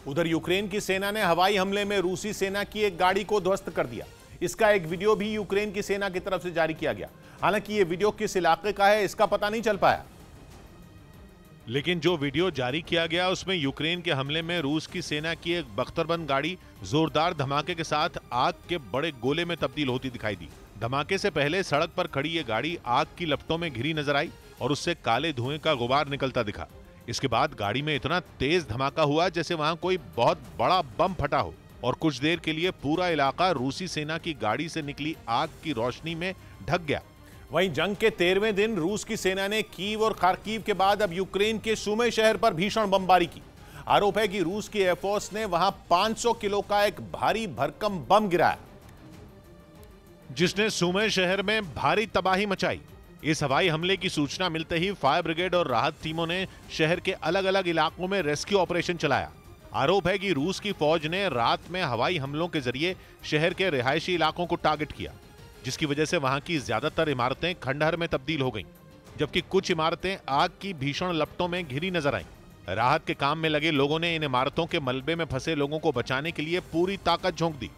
उधर यूक्रेन की सेना ने हवाई हमले में रूसी सेना की एक गाड़ी को ध्वस्त कर दिया। इसका एक वीडियो भी यूक्रेन की सेना की तरफ से जारी किया गया। हालांकि यह वीडियो किस इलाके का है इसका पता नहीं चल पाया, लेकिन जो वीडियो जारी किया गया उसमें यूक्रेन के हमले में रूस की सेना की एक बख्तरबंद गाड़ी जोरदार धमाके के साथ आग के बड़े गोले में तब्दील होती दिखाई दी। धमाके से पहले सड़क पर खड़ी ये गाड़ी आग की लपटों में घिरी नजर आई और उससे काले धुएं का गुबार निकलता दिखा। इसके बाद गाड़ी में इतना तेज धमाका हुआ जैसे वहां कोई बहुत बड़ा बम फटा हो और कुछ देर के लिए पूरा इलाका रूसी सेना की गाड़ी से निकली आग की रोशनी में ढक गया। वहीं जंग के 13वें दिन रूस की सेना ने कीव और खार्किव के बाद अब यूक्रेन के सुमी शहर पर भीषण बमबारी की। आरोप है कि रूस की एयरफोर्स ने वहां 500 किलो का एक भारी भरकम बम गिराया, जिसने सुमी शहर में भारी तबाही मचाई। इस हवाई हमले की सूचना मिलते ही फायर ब्रिगेड और राहत टीमों ने शहर के अलग अलग इलाकों में रेस्क्यू ऑपरेशन चलाया। आरोप है कि रूस की फौज ने रात में हवाई हमलों के जरिए शहर के रिहायशी इलाकों को टारगेट किया, जिसकी वजह से वहां की ज्यादातर इमारतें खंडहर में तब्दील हो गईं, जबकि कुछ इमारतें आग की भीषण लपटों में घिरी नजर आईं। राहत के काम में लगे लोगों ने इन इमारतों के मलबे में फंसे लोगों को बचाने के लिए पूरी ताकत झोंक दी,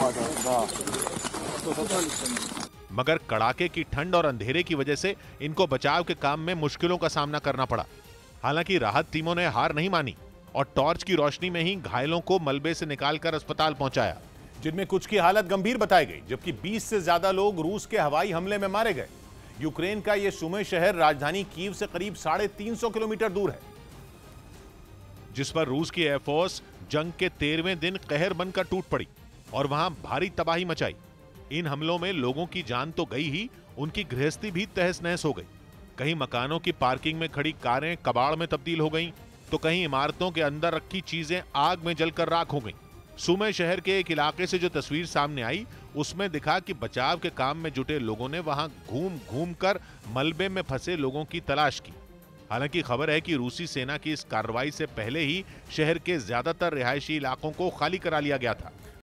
मगर कड़ाके की ठंड और अंधेरे की वजह से इनको बचाव के काम में मुश्किलों का सामना करना पड़ा। हालांकि राहत टीमों ने हार नहीं मानी और टॉर्च की रोशनी में ही घायलों को मलबे से निकालकर अस्पताल पहुंचाया, जिनमें कुछ की हालत गंभीर बताई गई, जबकि 20 से ज्यादा लोग रूस के हवाई हमले में मारे गए। यूक्रेन का यह सुमी शहर राजधानी कीव से करीब 350 किलोमीटर दूर है, जिस पर रूस की एयरफोर्स जंग के 13वें दिन कहर बनकर टूट पड़ी और वहां भारी तबाही मचाई। इन हमलों में लोगों की जान तो गई ही, उनकी गृहस्थी भी तहस नहस हो गई। कहीं मकानों की पार्किंग में खड़ी कारें कबाड़ में तब्दील हो गईं, तो कहीं इमारतों के अंदर रखी चीजें आग में जलकर राख हो गईं। सुमी शहर के एक इलाके से जो तस्वीर सामने आई उसमें दिखा कि बचाव के काम में जुटे लोगों ने वहां घूम घूम कर मलबे में फंसे लोगों की तलाश की। हालांकि खबर है कि रूसी सेना की इस कार्रवाई से पहले ही शहर के ज्यादातर रिहायशी इलाकों को खाली करा लिया गया था।